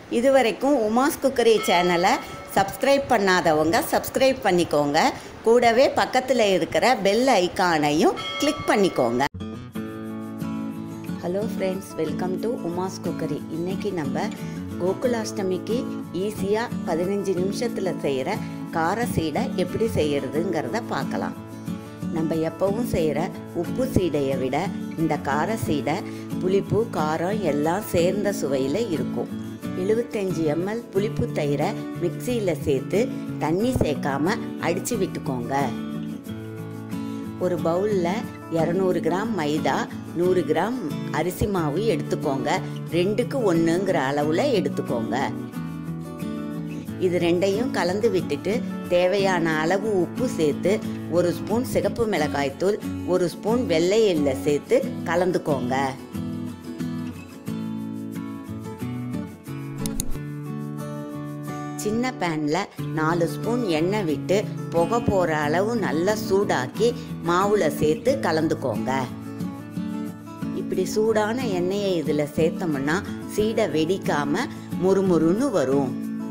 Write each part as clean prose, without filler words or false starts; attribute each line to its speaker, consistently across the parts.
Speaker 1: இதுவரைக்கும் உமாஸ் குக்கரி சேனலை சப்ஸ்கிரைப் பண்ணாதவங்க சப்ஸ்கிரைப் பண்ணிக்கோங்க. கூடவே பக்கத்தில் இருக்கிற பெல் ஐகானையும் கிளிக் பண்ணிக்கோங்க. Hello friends, welcome to Uma's cookery. இன்றைக்கி நம்ம கோகுலாஷ்டமிக்கு ஈஸியாக 15 நிமிஷத்தில் செய்கிற கார சீடை எப்படி செய்கிறதுங்கிறத பார்க்கலாம். நம்ம எப்பவும் செய்கிற உப்பு சீடையை விட இந்த கார சீடை புளிப்பு காரம் எல்லாம் சேர்ந்த சுவையில் இருக்கும். 75 ml புளிப்பு தயிரை மிக்சியில் சேர்த்து தண்ணி சேர்க்காம அடித்து விட்டுக்கோங்க. ஒரு பவுலில் 200 கிராம் மைதா, 100 கிராம் அரிசி மாவு எடுத்துக்கோங்க. 2க்கு 1ங்கிற அளவில் எடுத்துக்கோங்க. இது ரெண்டையும் கலந்து விட்டுட்டு தேவையான அளவு உப்பு சேர்த்து 1 ஸ்பூன் சிகப்பு மிளகாய்த்தூள், 1 ஸ்பூன் வெள்ளை எள்ளை சேர்த்து கலந்துக்கோங்க. சின்ன பேனில் 4 ஸ்பூன் எண்ணெய் விட்டு புகை போகிற அளவு நல்லா சூடாக்கி மாவில் சேர்த்து கலந்துக்கோங்க. இப்படி சூடான எண்ணெயை இதில் சேர்த்தோம்னா சீடை வெடிக்காமல் முறுமுறுன்னு வரும்.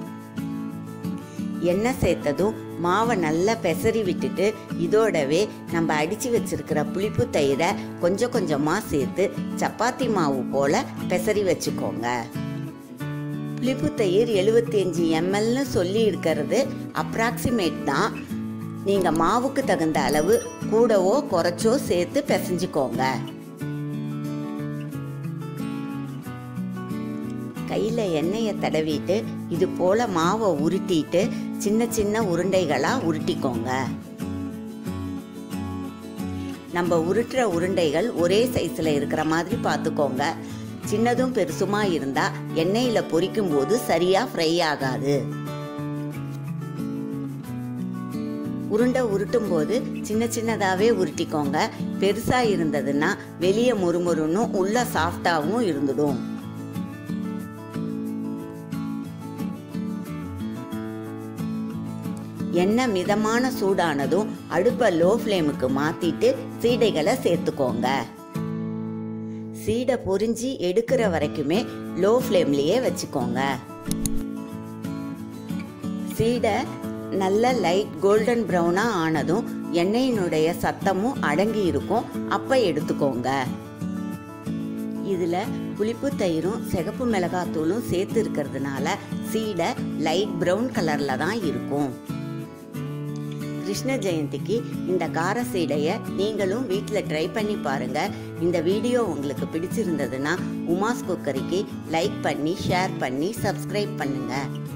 Speaker 1: எண்ணெய் சேர்த்ததும் மாவை நல்லா பெசரி விட்டுட்டு இதோடவே நம்ம அடித்து வச்சிருக்கிற புளிப்பு தயிரை கொஞ்சம் கொஞ்சமாக சேர்த்து சப்பாத்தி மாவு போல் பெசரி வச்சுக்கோங்க. புளிப்பு தயிர் 75 mlன்னு சொல்லி இருக்கிறது அப்ராக்சிமேட் தான். நீங்கள் மாவுக்கு தகுந்த அளவு கூடவோ குறைச்சோ சேர்த்து பிசைஞ்சுக்கோங்க. கையில் எண்ணெயை தடவிட்டு இது போல் மாவை உருட்டிட்டு சின்ன சின்ன உருண்டைகளாக உருட்டிக்கோங்க. நம்ம உருட்டுற உருண்டைகள் ஒரே சைஸில் இருக்கிற மாதிரி பார்த்துக்கோங்க. சின்னதும் பெருசுமா இருந்தால் எண்ணெயில் பொரிக்கும் போது சரியாக ஃப்ரை ஆகாது. உருண்டை உருட்டும் போது சின்ன சின்னதாகவே உருட்டிக்கோங்க. பெருசாக இருந்ததுன்னா வெளியே முறுமுறுன்னு உள்ள சாஃப்டாகவும் இருந்துடும். எண்ணெய் மிதமான சூடானதும் அடுப்பை லோ ஃப்ளேமுக்கு மாற்றிட்டு சீடைகளை சேர்த்துக்கோங்க. சீடை பொரிஞ்சு எடுக்கிற வரைக்குமே லோ ஃப்ளேம்லேயே வச்சுக்கோங்க. சீடை நல்ல லைட் கோல்டன் ப்ரௌனாக ஆனதும் எண்ணெயினுடைய சத்தமும் அடங்கி இருக்கும். அப்போ எடுத்துக்கோங்க. இதில் புளிப்பு தயிரும் சிகப்பு மிளகாத்தூளும் சேர்த்து இருக்கிறதுனால சீடை லைட் ப்ரௌன் கலரில் தான் இருக்கும். கிருஷ்ண ஜெயந்திக்கு இந்த கார சீடையை நீங்களும் வீட்டில் ட்ரை பண்ணி பாருங்கள். இந்த வீடியோ உங்களுக்கு பிடிச்சிருந்ததுன்னா உமாஸ் குக்கரிக்கு லைக் பண்ணி ஷேர் பண்ணி சப்ஸ்கிரைப் பண்ணுங்கள்.